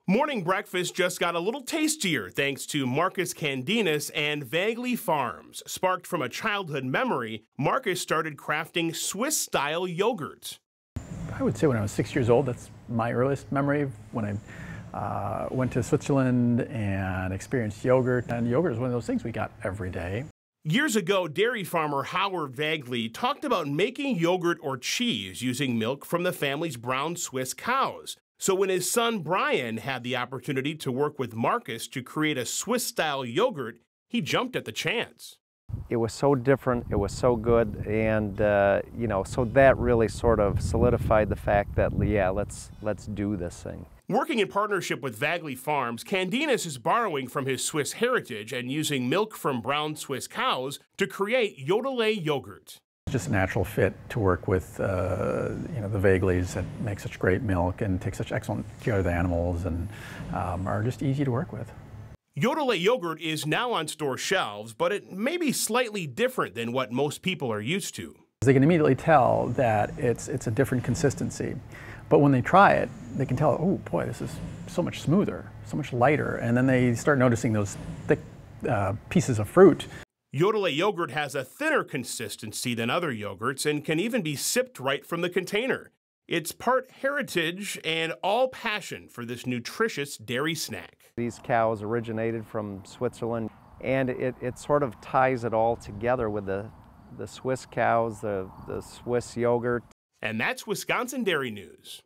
Morning breakfast just got a little tastier thanks to Markus Candinas and Voegeli Farms. Sparked from a childhood memory, Markus started crafting Swiss-style yogurt. I would say when I was 6 years old, that's my earliest memory, when I went to Switzerland and experienced yogurt. And yogurt is one of those things we got every day. Years ago, dairy farmer Howard Voegeli talked about making yogurt or cheese using milk from the family's brown Swiss cows. So when his son Brian had the opportunity to work with Markus to create a Swiss-style yogurt, he jumped at the chance. It was so different, it was so good, and so that really sort of solidified the fact that, yeah, let's do this thing. Working in partnership with Voegeli Farms, Candinas is borrowing from his Swiss heritage and using milk from brown Swiss cows to create Yodelay Yogurt. It's just a natural fit to work with the Voegelis that make such great milk and take such excellent care of the animals and are just easy to work with. Yodelay Yogurt is now on store shelves, but it may be slightly different than what most people are used to. They can immediately tell that it's a different consistency. But when they try it, they can tell, oh boy, this is so much smoother, so much lighter. And then they start noticing those thick pieces of fruit. Yodelay Yogurt has a thinner consistency than other yogurts and can even be sipped right from the container. It's part heritage and all passion for this nutritious dairy snack. These cows originated from Switzerland, and it sort of ties it all together with the Swiss cows, the Swiss yogurt. And that's Wisconsin Dairy News.